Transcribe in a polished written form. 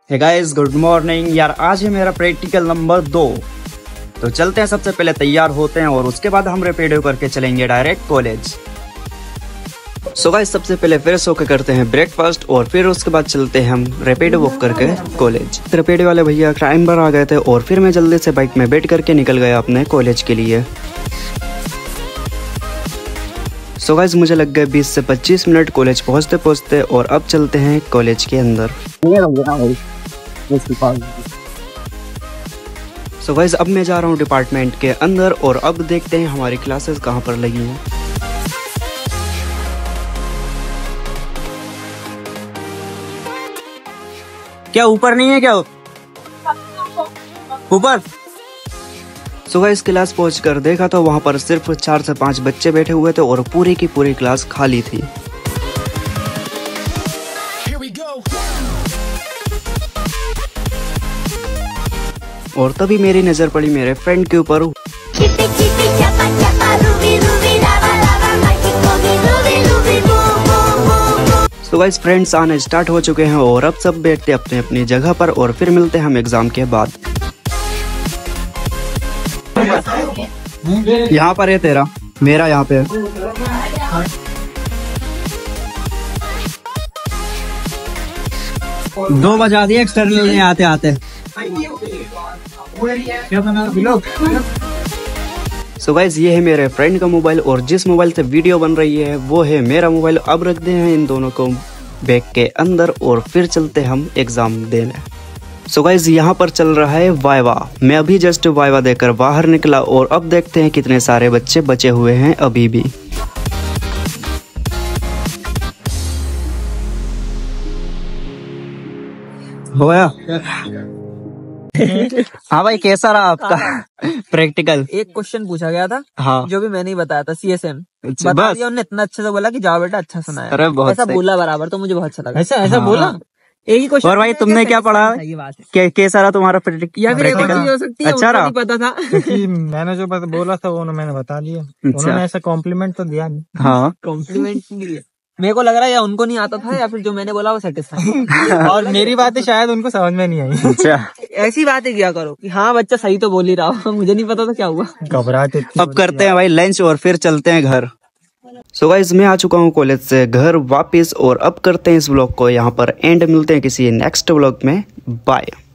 Hey guys, good morning यार। आज है मेरा प्रैक्टिकल नंबर 2। तो चलते हैं, सबसे पहले तैयार होते हैं और उसके बाद हम रैपिडो करके चलेंगे डायरेक्ट कॉलेज। सो गाइस, सबसे पहले फ्रेश होकर करते हैं ब्रेकफास्ट और फिर उसके बाद चलते हैं हम रैपिडो बुक करके कॉलेज। रैपिडो वाले भैया टाइम पर आ गए थे और फिर मैं जल्दी से बाइक में बैठ करके निकल गया अपने कॉलेज के लिए। सो गाइस, मुझे लग गए 20 से 25 मिनट कॉलेज पहुंचते पहुंचते और अब चलते हैं कॉलेज के अंदर। सो गाइस, अब मैं जा रहा हूँ डिपार्टमेंट के अंदर और अब देखते हैं हमारी क्लासेस कहाँ पर लगी हैं। क्या ऊपर नहीं है क्या? ऊपर। सो गाइस, क्लास पहुंचकर देखा तो वहां पर सिर्फ 4 से 5 बच्चे बैठे हुए थे और पूरी की पूरी क्लास खाली थी। और तभी मेरी नजर पड़ी मेरे फ्रेंड के ऊपर। तो गाइस, फ्रेंड्स आने स्टार्ट हो चुके हैं और अब सब बैठते अपने अपनी जगह पर और फिर मिलते हैं हम एग्जाम के बाद। यहाँ पर है तेरा, मेरा यहाँ पे है। दो बजा दिए एक्सटर्नल में आते आते। सो गाइस, ये है मेरे फ्रेंड का मोबाइल और जिस मोबाइल से वीडियो बन रही है वो है मेरा मोबाइल। अब रखते हैं इन दोनों को बैग के अंदर और फिर चलते हम एग्जाम देने। सो गाइस, यहाँ पर चल रहा है वाइवा। मैं अभी जस्ट वाइवा देकर बाहर निकला और अब देखते हैं कितने सारे बच्चे बचे हुए हैं अभी भी। हो गया? हाँ भाई, कैसा रहा आपका प्रैक्टिकल? एक क्वेश्चन पूछा गया था, हाँ, जो भी मैंने ही बताया था, CSM बता दिया। उन्होंने इतना अच्छे से बोला कि जाओ बेटा, अच्छा सुनाया। अरे बहुत ऐसा सही। बोला बराबर, तो मुझे बहुत अच्छा लगा। ऐसा हाँ। बोला। एक ही क्वेश्चन। और भाई, तुमने क्या पढ़ा? कैसा रहा तुम्हारा या फिर हो सकती है, अच्छा रहा? नहीं पता था क्योंकि मैंने जो बोला था वो मैंने बता दिया। उन्होंने ऐसा कॉम्प्लीमेंट तो दिया नहीं। हाँ, कॉम्प्लीमेंट नहीं दिया। मेरे को लग रहा है या उनको नहीं आता था या फिर जो मैंने बोला वो सेटिस्फाई। और मेरी बातें शायद उनको समझ में नहीं आई। अच्छा, ऐसी बातें किया करो कि हाँ बच्चा सही तो बोल ही रहा हो। मुझे नहीं पता था क्या हुआ। घबराहट। अब करते हैं भाई लंच और फिर चलते हैं घर। सो गाइस, मैं आ चुका हूँ कॉलेज से घर वापस और अब करते हैं इस व्लॉग को यहाँ पर एंड। मिलते हैं किसी नेक्स्ट व्लॉग में। बाय।